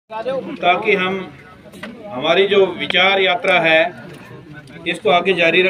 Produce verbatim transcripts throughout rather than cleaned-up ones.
ताकि हम हमारी जो विचार यात्रा है इसको आगे जारी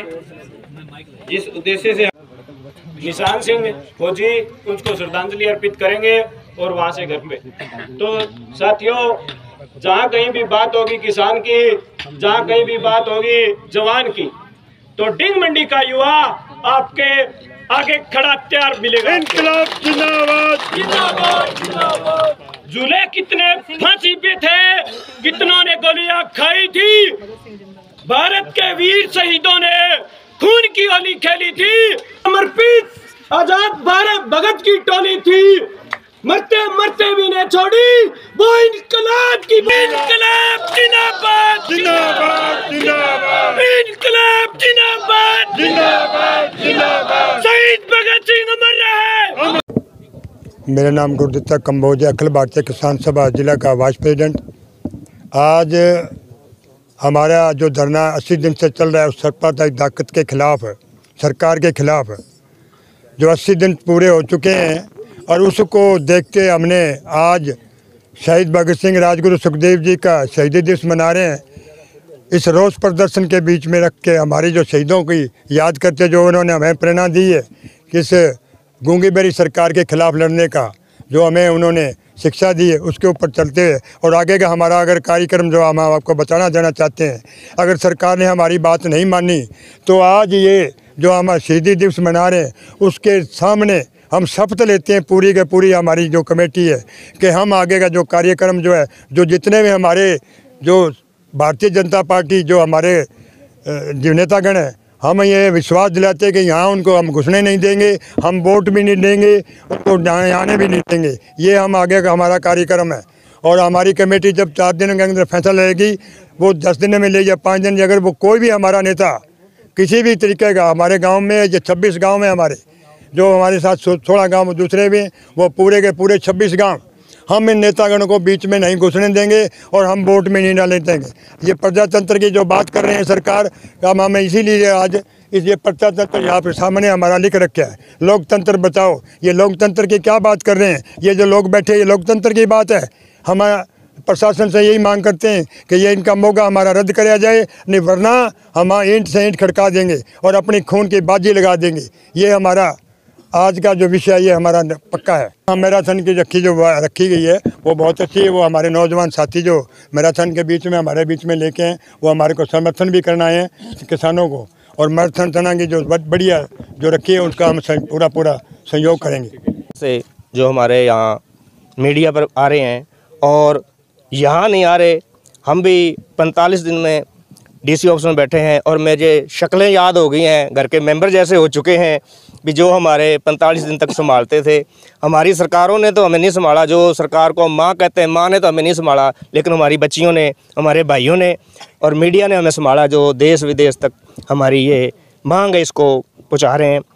रखें। जिस उद्देश्य से निशान सिंह फौजी उसको श्रद्धांजलि अर्पित करेंगे और वहां से घर पे। तो साथियों, जहाँ कहीं भी बात होगी किसान की, जहाँ कहीं भी बात होगी जवान की, तो डिंग मंडी का युवा आपके आगे खड़ा तैयार मिलेगा। इनकलाब जिंदाबाद जिंदाबाद जिंदाबाद। झूले कितने फांसी पे थे, कितनों ने गोलियां खाई थी, भारत के वीर शहीदों ने खून की होली खेली थी, समर्पित आजाद भारत भगत की टोली थी, मरते मरते भी ने छोड़ी वो इनकलाब की। इनकलाब जिंदाबाद जिंदाबाद जिंदाबाद इनकलाब जिंदाबाद जिंदाबाद जिंदाबाद। शहीद भगत सिंह अमर रहे। मेरा नाम गुरदित्ता कंबोज है, अखिल भारतीय किसान सभा जिला का वाइस प्रेसिडेंट। आज हमारा जो धरना अस्सी दिन से चल रहा है उस सांप्रदायिक ताकत के खिलाफ, सरकार के खिलाफ, जो अस्सी दिन पूरे हो चुके हैं और उसको देखते हमने आज शहीद भगत सिंह राजगुरु सुखदेव जी का शहीदी दिवस मना रहे हैं। इस रोष प्रदर्शन के बीच में रख के हमारी जो शहीदों की याद करते, जो उन्होंने हमें प्रेरणा दी है कि इस गूंगी बेरी सरकार के खिलाफ लड़ने का, जो हमें उन्होंने शिक्षा दी है, उसके ऊपर चलते हुए और आगे का हमारा अगर कार्यक्रम जो हम आपको बताना देना चाहते हैं, अगर सरकार ने हमारी बात नहीं मानी तो आज ये जो हम शहीदी दिवस मना रहे हैं उसके सामने हम शपथ लेते हैं, पूरी के पूरी हमारी जो कमेटी है, कि हम आगे का जो कार्यक्रम जो है, जो जितने भी हमारे जो भारतीय जनता पार्टी जो हमारे जो नेतागण हैं, हम ये विश्वास दिलाते हैं कि यहाँ उनको हम घुसने नहीं देंगे, हम वोट भी नहीं देंगे, उनको आने भी नहीं देंगे। ये हम आगे का हमारा कार्यक्रम है। और हमारी कमेटी जब चार दिन के अंदर फैसला लेगी, वो दस दिन में ले या पाँच दिन, अगर वो कोई भी हमारा नेता किसी भी तरीके का, हमारे गाँव में ये छब्बीस गाँव में हमारे जो हमारे साथ सोलह गांव दूसरे भी, वो पूरे के पूरे छब्बीस गांव हम इन नेतागणों को बीच में नहीं घुसने देंगे और हम वोट में नहीं डालने देंगे। ये प्रजातंत्र की जो बात कर रहे हैं सरकार, हम हमें इसीलिए आज इस ये प्रजातंत्र यहाँ पे सामने हमारा लिख रखा है, लोकतंत्र बचाओ। ये लोकतंत्र की क्या बात कर रहे हैं? ये जो लोग बैठे, ये लोकतंत्र की बात है। हमारा प्रशासन से यही मांग करते हैं कि ये इनका मौका हमारा रद्द कराया जाए, नहीं वरना हम ईंट से ईंट खड़का देंगे और अपनी खून की बाजी लगा देंगे। ये हमारा आज का जो विषय ये हमारा पक्का है। मैराथन की रखी जो रखी गई है वो बहुत अच्छी है। वो हमारे नौजवान साथी जो मैराथन के बीच में हमारे बीच में लेके हैं, वो हमारे को समर्थन भी करना है किसानों को, और मैराथन तना की जो बढ़िया जो रखी है उसका हम पूरा पूरा सहयोग करेंगे। से जो हमारे यहाँ मीडिया पर आ रहे हैं और यहाँ नहीं आ रहे, हम भी पैंतालीस दिन में डीसी ऑफिस में बैठे हैं और मुझे शक्लें याद हो गई हैं, घर के मेंबर जैसे हो चुके हैं भी, जो हमारे पैंतालीस दिन तक संभालते थे। हमारी सरकारों ने तो हमें नहीं संभाला, जो सरकार को माँ कहते हैं, माँ ने तो हमें नहीं संभाला, लेकिन हमारी बच्चियों ने, हमारे भाइयों ने और मीडिया ने हमें संभाला, जो देश विदेश तक हमारी ये मांग है इसको पहुँचा रहे हैं।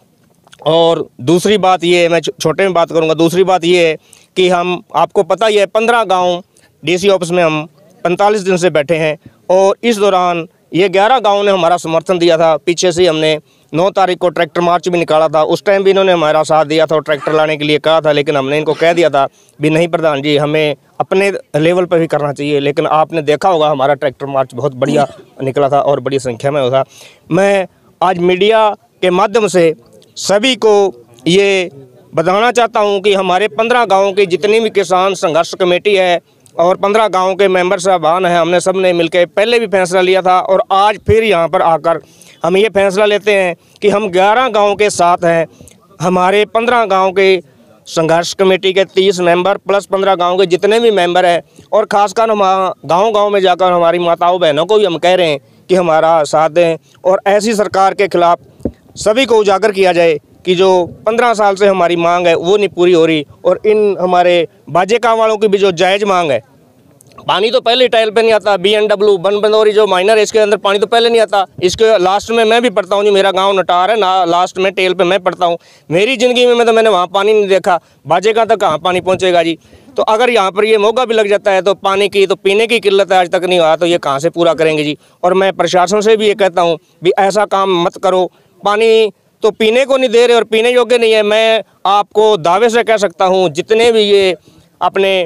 और दूसरी बात ये है, मैं छोटे में बात करूँगा, दूसरी बात ये है कि हम, आपको पता ही है, पंद्रह गाँव डीसी ऑफिस में हम पैंतालीस दिन से बैठे हैं और इस दौरान ये ग्यारह गाँव ने हमारा समर्थन दिया था। पीछे से हमने नौ तारीख को ट्रैक्टर मार्च भी निकाला था, उस टाइम भी इन्होंने हमारा साथ दिया था और ट्रैक्टर लाने के लिए कहा था, लेकिन हमने इनको कह दिया था भी नहीं प्रधान जी, हमें अपने लेवल पर भी करना चाहिए। लेकिन आपने देखा होगा हमारा ट्रैक्टर मार्च बहुत बढ़िया निकला था और बड़ी संख्या में होता। मैं आज मीडिया के माध्यम से सभी को ये बताना चाहता हूँ कि हमारे पंद्रह गाँव की जितनी भी किसान संघर्ष कमेटी है और पंद्रह गाँव के मेंबर साहबान हैं, हमने सब ने मिलकर पहले भी फैसला लिया था और आज फिर यहाँ पर आकर हम ये फैसला लेते हैं कि हम ग्यारह गाँव के साथ हैं। हमारे पंद्रह गाँव के संघर्ष कमेटी के तीस मेंबर प्लस पंद्रह गाँव के जितने भी मेंबर हैं, और ख़ासकर हम गाँव गाँव में जाकर हमारी माताओं बहनों को भी हम कह रहे हैं कि हमारा साथ दें और ऐसी सरकार के खिलाफ सभी को उजागर किया जाए कि जो पंद्रह साल से हमारी मांग है वो नहीं पूरी हो रही। और इन हमारे बाजेका वालों की भी जो जायज़ मांग है, पानी तो पहले टाइल पे नहीं आता, बी एन डब्ल्यू बन बंदौरी जो माइनर है इसके अंदर पानी तो पहले नहीं आता। इसके लास्ट में मैं भी पढ़ता हूँ जी, मेरा गांव नटार है ना, लास्ट में टेल पे मैं पढ़ता हूँ। मेरी ज़िंदगी में मैं तो मैंने वहाँ पानी नहीं देखा, बाजेका तक कहाँ पानी पहुँचेगा जी। तो अगर यहाँ पर ये मौका भी लग जाता है तो पानी की तो पीने की किल्लत आज तक नहीं हुआ, तो ये कहाँ से पूरा करेंगे जी। और मैं प्रशासन से भी ये कहता हूँ भी ऐसा काम मत करो, पानी तो पीने को नहीं दे रहे और पीने योग्य नहीं है। मैं आपको दावे से कह सकता हूँ जितने भी ये अपने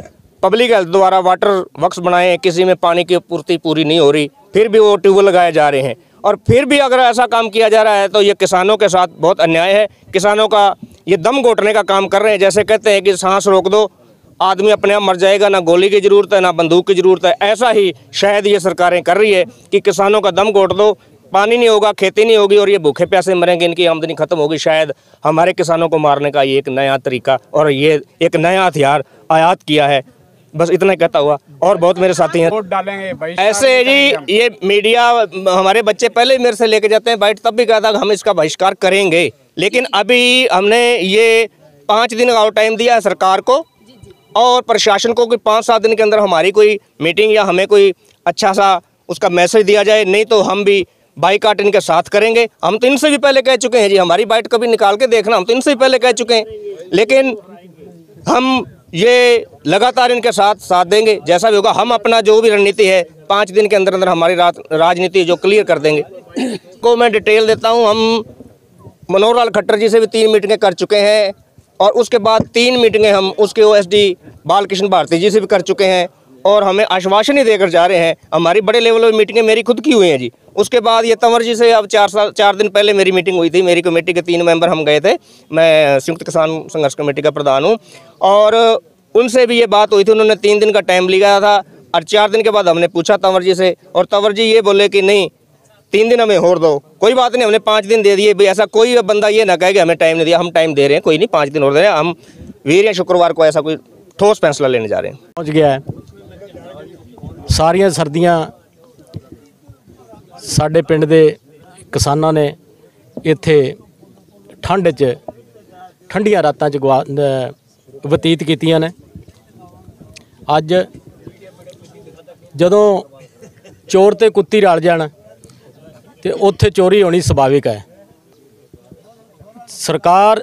पब्लिक हेल्थ द्वारा वाटर वर्क्स बनाए हैं, किसी में पानी की पूर्ति पूरी नहीं हो रही, फिर भी वो ट्यूबवेल लगाए जा रहे हैं। और फिर भी अगर ऐसा काम किया जा रहा है तो ये किसानों के साथ बहुत अन्याय है। किसानों का ये दम घोटने का काम कर रहे हैं। जैसे कहते हैं कि सांस रोक दो, आदमी अपने आप मर जाएगा, ना गोली की ज़रूरत है ना बंदूक की ज़रूरत है। ऐसा ही शायद ये सरकारें कर रही है कि किसानों का दम घोट दो, पानी नहीं होगा, खेती नहीं होगी और ये भूखे प्यासे मरेंगे, इनकी आमदनी खत्म होगी। शायद हमारे किसानों को मारने का ये एक नया तरीका और ये एक नया हथियार आयात किया है। बस इतना ही कहता हुआ, और बहुत मेरे साथी हैं वोट डालेंगे भाई। ऐसे जी। ये मीडिया, हमारे बच्चे पहले मेरे से लेके जाते हैं बाइट, तब भी कहता हम इसका बहिष्कार करेंगे, लेकिन अभी हमने ये पाँच दिन का टाइम दिया है सरकार को और प्रशासन को कि पाँच सात दिन के अंदर हमारी कोई मीटिंग या हमें कोई अच्छा सा उसका मैसेज दिया जाए, नहीं तो हम भी बाइकाट इनके साथ करेंगे। हम तो इनसे भी पहले कह चुके हैं जी, हमारी बाइट कभी निकाल के देखना, हम तो इनसे भी पहले कह चुके हैं, लेकिन हम ये लगातार इनके साथ साथ देंगे। जैसा भी होगा हम अपना जो भी रणनीति है पाँच दिन के अंदर अंदर हमारी राजनीति जो क्लियर कर देंगे। को मैं डिटेल देता हूँ। हम मनोहर लाल खट्टर जी से भी तीन मीटिंगें कर चुके हैं और उसके बाद तीन मीटिंगें हम उसके ओएसडी बालकृष्ण भारती जी से भी कर चुके हैं और हमें आश्वासन ही देकर जा रहे हैं। हमारी बड़े लेवल पर मीटिंगें मेरी खुद की हुई हैं जी। उसके बाद ये तंवर जी से अब चार साल चार दिन पहले मेरी मीटिंग हुई थी। मेरी कमेटी के तीन मेंबर हम गए थे, मैं संयुक्त किसान संघर्ष कमेटी का प्रधान हूँ, और उनसे भी ये बात हुई थी। उन्होंने तीन दिन का टाइम लिया था और चार दिन के बाद हमने पूछा तंवर जी से और तंवर जी ये बोले कि नहीं, तीन दिन हमें और दो। कोई बात नहीं, हमने पाँच दिन दे दिए भाई। ऐसा कोई बंदा ये ना कहे कि हमें टाइम नहीं दिया, हम टाइम दे रहे हैं, कोई नहीं, पाँच दिन और दे रहे हैं। हम वीर या शुक्रवार को ऐसा कोई ठोस फैसला लेने जा रहे हैं। पहुँच गया है। सारियां सर्दियां साडे पिंड दे किसानां ने इत्थे ठंड च ठंडियां रातां च गवा बतीत कीतियां ने। अज जदों चोर ते कुत्ती रल जाण ते उत्थे चोरी होनी सुभाविक है। सरकार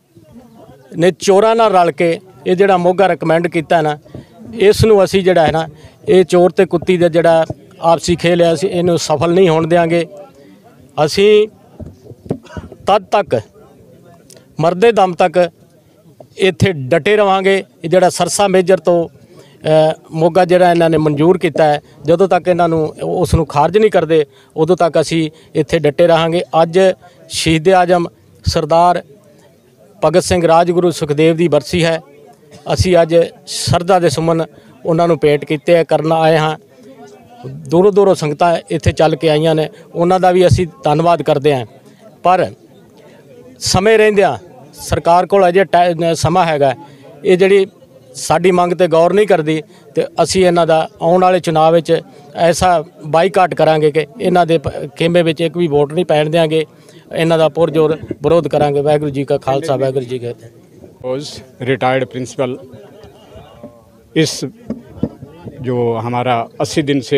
ने चोरां नाल रल के ये जिहड़ा मोगा रिकमेंड कीता है ना, इस नूं असीं जिहड़ा है ना, ये चोर ते कुत्ती दा जिहड़ा आपसी खेल है, असीं इहनूं सफल नहीं होण देंगे। असीं तद तक मरदे दम तक इत्थे डटे रहांगे। जिहड़ा सरसा मेजर तो मोगा जिहड़ा इन्हां ने मंजूर किया है, जदों तक इन्हां नूं उस नूं खारिज नहीं करते उदों तक असीं इत्थे डटे रहांगे। अज शहीद आजम सरदार भगत सिंह राजगुरू सुखदेव की बरसी है। असीं अज शरधा दे सुमन उन्हां नूं भेंट कीते करना आए हाँ। दूरों दूरों संगतां इत्थे चल के आईयां ने, उन्हां दा भी असीं धन्नवाद करते हैं। पर समय रहिंदिआं सरकार कोल अजे समा हैगा, ये जिहड़ी साडी मंग ते गौर नहीं करती ते असीं इन्हां दा आउण वाले चुनाव विच ऐसा बाईकाट करांगे कि इन्हां दे खेमे विच एक भी वोट नहीं पैण देंगे। इन्हां दा पुरजोर विरोध करांगे। वाहिगुरू जी का खालसा, वाहिगुरू जी की फतेह। रिटायर्ड प्रिंसिपल, इस जो हमारा अस्सी दिन से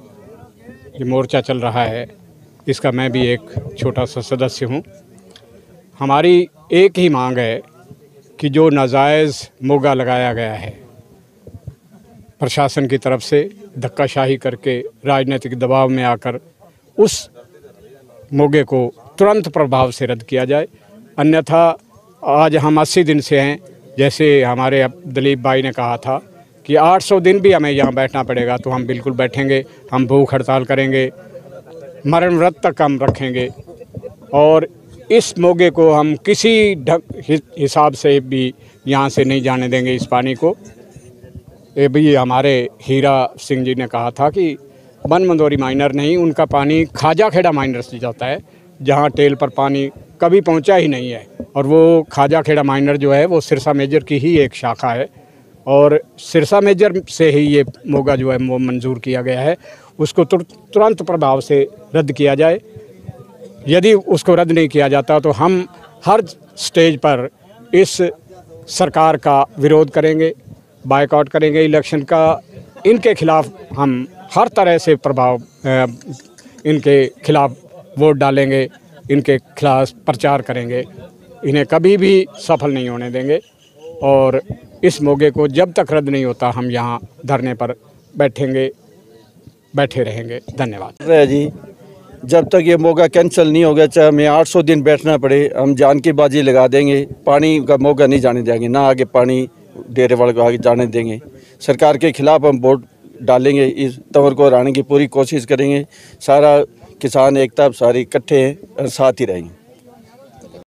ये मोर्चा चल रहा है, इसका मैं भी एक छोटा सा सदस्य हूँ। हमारी एक ही मांग है कि जो नाजायज़ मोगा लगाया गया है प्रशासन की तरफ से, धक्काशाही करके राजनीतिक दबाव में आकर, उस मोगे को तुरंत प्रभाव से रद्द किया जाए। अन्यथा आज हम अस्सी दिन से हैं, जैसे हमारे दिलीप भाई ने कहा था कि आठ सौ दिन भी हमें यहाँ बैठना पड़ेगा तो हम बिल्कुल बैठेंगे। हम भूख हड़ताल करेंगे, मरण व्रत तक हम रखेंगे और इस मोगे को हम किसी हिसाब से भी यहाँ से नहीं जाने देंगे। इस पानी को, ये भी हमारे हीरा सिंह जी ने कहा था कि बन मंदोरी माइनर नहीं, उनका पानी खाजा खेड़ा माइनर से जाता है, जहाँ टेल पर पानी कभी पहुँचा ही नहीं है। और वो खाजा खेड़ा माइनर जो है वो सिरसा मेजर की ही एक शाखा है और सिरसा मेजर से ही ये मोगा जो है वो मंजूर किया गया है। उसको तुरंत प्रभाव से रद्द किया जाए। यदि उसको रद्द नहीं किया जाता तो हम हर स्टेज पर इस सरकार का विरोध करेंगे, बायकॉट करेंगे इलेक्शन का। इनके खिलाफ हम हर तरह से प्रभाव इनके खिलाफ वोट डालेंगे, इनके खिलाफ प्रचार करेंगे, इन्हें कभी भी सफल नहीं होने देंगे। और इस मोगे को जब तक रद्द नहीं होता हम यहाँ धरने पर बैठेंगे, बैठे रहेंगे। धन्यवाद जी। जब तक ये मोगा कैंसिल नहीं हो गया, चाहे हमें आठ सौ दिन बैठना पड़े, हम जान की बाजी लगा देंगे। पानी का मोगा नहीं जाने देंगे, ना आगे पानी डेरे वाले को आगे जाने देंगे। सरकार के खिलाफ हम वोट डालेंगे। इस तंवर को हराने की पूरी कोशिश करेंगे। सारा किसान एकता सारी इकट्ठे हैं और साथ ही रहेंगे।